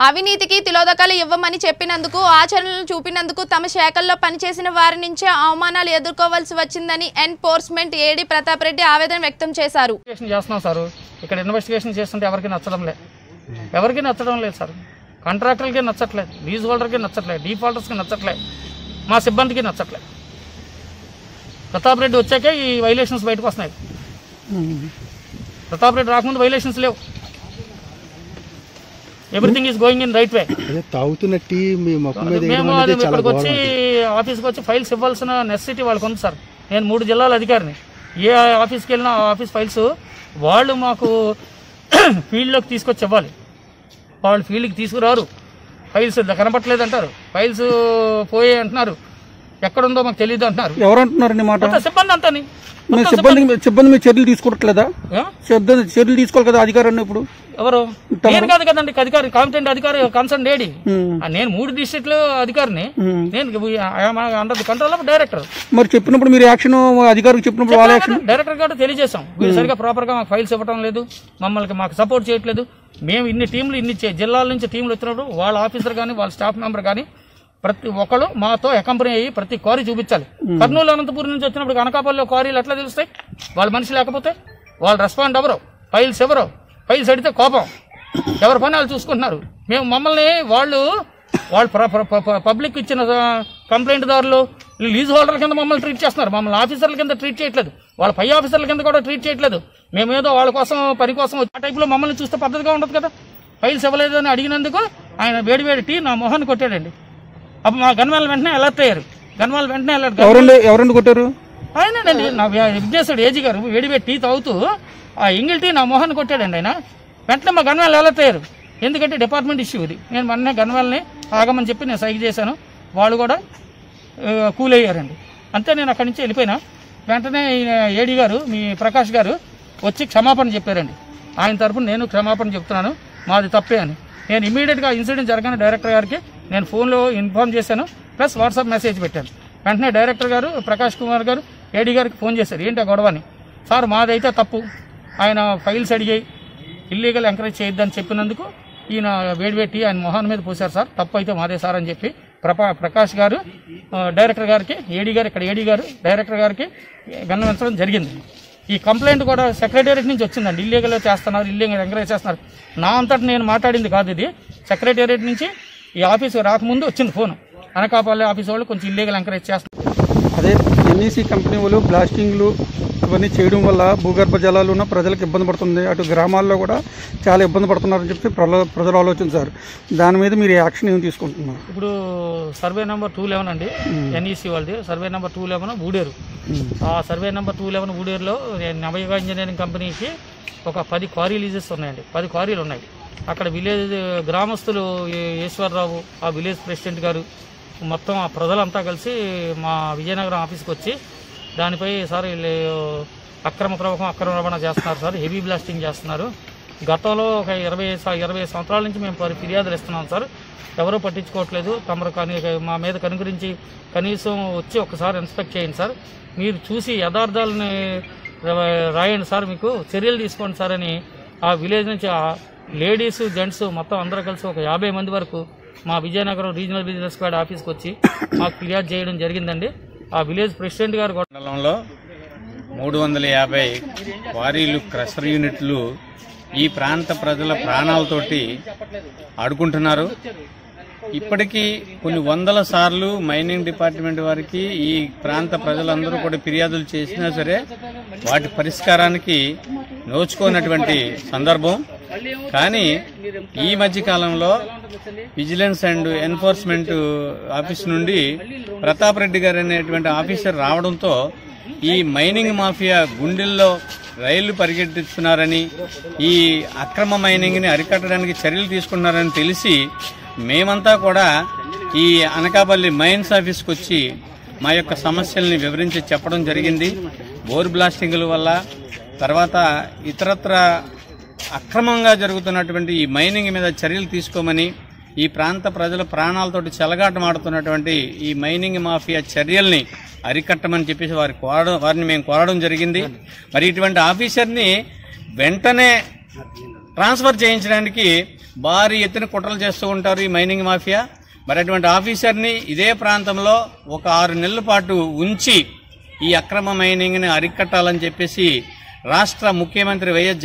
అవినీతికి తిలోదకాలు ఇవ్వమని చెప్పినందుకు ఆచరణలు చూపినందుకు తమ శాఖల్లో పనిచేసిన వారి నుంచే అవమానాలు ఎదుర్కోవాల్సి వచ్చిందని ఎన్ఫోర్స్మెంట్ ఏడీ ప్రతాప్ రెడ్డి ఆవేదన వ్యక్తం చేశారు. ఇక్కడ ఇన్వెస్టిగేషన్ చేస్తుంటే ఎవరికి నచ్చడం లేదు సార్. కాంట్రాక్టర్లకి నచ్చట్లేదు, లీజ్ హోల్డర్కి నచ్చట్లేదు, డిఫాల్టర్స్కి నచ్చట్లేదు, మా సిబ్బందికి నచ్చట్లేదు. ప్రతాప్ రెడ్డి వచ్చాకే ఈ వైలేషన్స్ బయటకు వస్తున్నాయి. ప్రతాప్ రెడ్డి రాకముందు వైలేషన్స్ లేవు. Everything is going in right way. మేము ఇక్కడికి వచ్చి ఆఫీస్కి వచ్చి ఫైల్స్ ఇవ్వాల్సిన నెసెసిటీ వాళ్ళకి ఉంది సార్. నేను 3 జిల్లాల అధికారిని. ఏ ఆఫీస్కి వెళ్ళినా ఆఫీస్ ఫైల్స్ వాళ్ళు మాకు ఫీల్డ్లోకి తీసుకొచ్చి ఇవ్వాలి. వాళ్ళు ఫీల్డ్కి తీసుకురారు. ఫైల్స్ కనపట్లేదు అంటారు, ఫైల్స్ పోయే అంటున్నారు, ఎక్కడుందో మాకు తెలియదు అంటున్నారు. ఎవరు అంటున్నారండి మాట? సిబ్బంది అంతా సిబ్బంది మీరు చర్యలు తీసుకోవట్లేదా? చర్యలు తీసుకోవాలి కదా అధికారాన్ని. ఇప్పుడు ఎవరు? నేను కాదు కదండి అధికారి, కాంపిటెంట్ అధికారి, కన్సర్న్ ఏడీ. నేను 3 డిస్ట్రిక్ట్ అధికారిని. నేను under the control of director. మరి చెప్పినప్పుడు మీరు యాక్షన్ అధికారికి చెప్పినప్పుడు వాళ్ళ యాక్షన్ డైరెక్టర్ గారు తెలియజేశాం. వీళ్ళు సరిగా ప్రాపర్ గా మాకు ఫైల్స్ ఇవ్వడం లేదు, మాకు సపోర్ట్ చేయట్లేదు. మేము ఇన్ని టీంలు ఇన్ని జిల్లాల నుంచి టీంలు వచ్చినప్పుడు వాళ్ళ ఆఫీసర్ కానీ వాళ్ళ స్టాఫ్ మెంబర్ కానీ ప్రతి ఒక్కరు మాతో అకంపెనీ అయ్యి ప్రతి క్వారీ చూపించాలి. కర్నూలు అనంతపురం నుంచి వచ్చినప్పుడు అనకాపల్లిలో క్వారీలు ఎట్లా తెలుస్తాయి? వాళ్ళ మనిషి లేకపోతే వాళ్ళు రెస్పాండ్ ఎవరో, ఫైల్స్ ఎవరో, ఫైల్స్ అడిగితే కోపం, ఎవరి పని వాళ్ళు చూసుకుంటున్నారు. మేము మమ్మల్ని వాళ్ళు పబ్లిక్ ఇచ్చిన కంప్లైంట్ దారులు లీజ్ హోల్డర్ కింద మమ్మల్ని ట్రీట్ చేస్తున్నారు. మమ్మల్ని ఆఫీసర్ల కింద ట్రీట్ చేయట్లేదు, వాళ్ళ పై ఆఫీసర్ల కింద కూడా ట్రీట్ చేయట్లేదు. మేమేదో వాళ్ళ కోసం పని కోసం ఆ టైప్లో మమ్మల్ని చూస్తే పద్ధతిగా ఉండదు కదా. ఫైల్స్ ఇవ్వలేదు అని అడిగినందుకు ఆయన వేడి టీ నా మొహాన్ని కొట్టాడండి. అప్పుడు మా గన్వాల్ వెంటనే అలర్ట్ అయ్యారు. ఎవరండి కొట్టారు? ఆయనండి నా విద్యాసుడు ఏజీ గారు వేడివేడి టీ తాగుతూ ఆ ఇంగిల్ టీ నా మొహాన్ని కొట్టాడండి. ఆయన వెంటనే మా గన్వాల్ అలర్ట్ అయ్యారు. ఎందుకంటే డిపార్ట్మెంట్ ఇష్యూ ఇది. నేను మొన్నే గన్వాల్ని ఆగమని చెప్పి నేను సైక్ చేశాను. వాళ్ళు కూడా కూల్ అయ్యారండి. అంతే, నేను అక్కడి నుంచి వెళ్ళిపోయినా. వెంటనే ఏడీ గారు, మీ ప్రకాష్ గారు వచ్చి క్షమాపణ చెప్పారండి. ఆయన తరఫున నేను క్షమాపణ చెప్తున్నాను, మాది తప్పే అని. నేను ఇమీడియట్గా ఇన్సిడెంట్ జరగానే డైరెక్టర్ గారికి నేను ఫోన్లో ఇన్ఫార్మ్ చేశాను, ప్లస్ వాట్సాప్ మెసేజ్ పెట్టాను. వెంటనే డైరెక్టర్ గారు ప్రకాష్ కుమార్ గారు ఏడీ గారికి ఫోన్ చేశారు. ఏంటి ఆ గొడవని? సార్ మాదైతే తప్పు, ఆయన ఫైల్స్ అడిగాయి, ఇల్లీగల్ ఎంకరేజ్ చేయొద్దని చెప్పినందుకు ఈయన వేడివేటి ఆయన మొహాన్ మీద పోశారు. సార్ తప్పు అయితే మాదే సార్ అని చెప్పి ప్రకాష్ గారు డైరెక్టర్ గారికి, ఏడీ గారు డైరెక్టర్ గారికి విన్నవించడం జరిగింది. ఈ కంప్లైంట్ కూడా సెక్రటేరియట్ నుంచి వచ్చిందండి. ఇల్లీగల్ చేస్తున్నారు, ఇల్లీగల్ ఎంకరేజ్ చేస్తున్నారు. నా అంతటి నేను మాట్లాడింది కాదు ఇది. సెక్రటేరియట్ నుంచి ఈ ఆఫీసు రాకముందు వచ్చింది ఫోన్. అనకాపల్లి ఆఫీస్ వాళ్ళు కొంచెం ఇల్లీగల్ ఎంకరేజ్ చేస్తున్నారు. అదే ఎన్ఈసీ కంపెనీ వాళ్ళు బ్లాస్టింగ్లు ఇవన్నీ చేయడం వల్ల భూగర్భ జలాలు ఉన్న ప్రజలకు ఇబ్బంది పడుతుంది. అటు గ్రామాల్లో కూడా చాలా ఇబ్బంది పడుతున్నారని చెప్పి ప్రజలు ఆలోచించారు. దాని మీద మీరు యాక్షన్ ఏమి తీసుకుంటున్నారు? ఇప్పుడు సర్వే నెంబర్ 211 అండి ఎన్ఈసీ వాళ్ళది. Survey number 211 Uderu. ఆ సర్వే నెంబర్ 211 ఊడేరులో నవయుగ ఇంజనీరింగ్ కంపెనీకి ఒక 10 క్వారీ లీజెస్ ఉన్నాయండి. 10 క్వారీలు ఉన్నాయి. అక్కడ విలేజ్ గ్రామస్తులు ఈశ్వరరావు, ఆ విలేజ్ ప్రెసిడెంట్ గారు, మొత్తం ఆ ప్రజలంతా కలిసి మా విజయనగరం ఆఫీస్కి వచ్చి దానిపై సార్ వీళ్ళు అక్రమ రవాణా చేస్తున్నారు సార్, హెవీ బ్లాస్టింగ్ చేస్తున్నారు. గతంలో ఒక 20 సంవత్సరాల నుంచి మేము ఫిర్యాదులు ఇస్తున్నాం సార్, ఎవరూ పట్టించుకోవట్లేదు. తమరు కానీ మా మీద కనుగరించి కనీసం వచ్చి ఒకసారి ఇన్స్పెక్ట్ చేయండి సార్, మీరు చూసి యథార్థాలని రాయండి సార్, మీకు చర్యలు తీసుకోండి సార్ అని ఆ విలేజ్ నుంచి లేడీస్ జెంట్స్ మొత్తం అందరూ కలిసి ఒక 50 మంది వరకు మా విజయనగరం రీజనల్ బిజినెస్ స్క్వాడ్ ఆఫీస్కి వచ్చి మాకు ఫిర్యాదు చేయడం జరిగిందండి. ఆ విలేజ్ ప్రెసిడెంట్ గారు మండలంలో 350 క్వారీలు, క్రషర్ యూనిట్లు ఈ ప్రాంత ప్రజల ప్రాణాలతోటి ఆడుకుంటున్నారు. ఇప్పటికీ కొన్ని వందల సార్లు మైనింగ్ డిపార్ట్మెంట్ వారికి ఈ ప్రాంత ప్రజలందరూ కూడా ఫిర్యాదులు చేసినా సరే వాటి పరిష్కారానికి నోచుకోనటువంటి సందర్భం. కానీ ఈ మధ్య కాలంలో విజిలెన్స్ అండ్ ఎన్ఫోర్స్మెంట్ ఆఫీస్ నుండి ప్రతాప్ రెడ్డి గారు అనేటువంటి ఆఫీసర్ రావడంతో ఈ మైనింగ్ మాఫియా గుండెల్లో రైళ్లు పరిగెట్టిస్తున్నారని, ఈ అక్రమ మైనింగ్ ని అరికట్టడానికి చర్యలు తీసుకున్నారని తెలిసి మేమంతా కూడా ఈ అనకాపల్లి మైన్స్ ఆఫీస్కి వచ్చి మా యొక్క సమస్యల్ని వివరించి చెప్పడం జరిగింది. బోర్ బ్లాస్టింగ్ల వల్ల, తర్వాత ఇతరత్ర అక్రమంగా జరుగుతున్నటువంటి ఈ మైనింగ్ మీద చర్యలు తీసుకోమని, ఈ ప్రాంత ప్రజల ప్రాణాలతోటి చెలగాటమాడుతున్నటువంటి ఈ మైనింగ్ మాఫియా చర్యల్ని అరికట్టమని చెప్పేసి వారిని మేము కోరడం జరిగింది. మరి ఇటువంటి ఆఫీసర్ని వెంటనే ట్రాన్స్ఫర్ చేయించడానికి భారీ ఎత్తున కుట్రలు చేస్తూ ఉంటారు ఈ మైనింగ్ మాఫియా. మరి అటువంటి ఆఫీసర్ని ఇదే ప్రాంతంలో ఒక 6 నెలల పాటు ఉంచి ఈ అక్రమ మైనింగ్ని అరికట్టాలని చెప్పేసి రాష్ట్ర ముఖ్యమంత్రి వైఎస్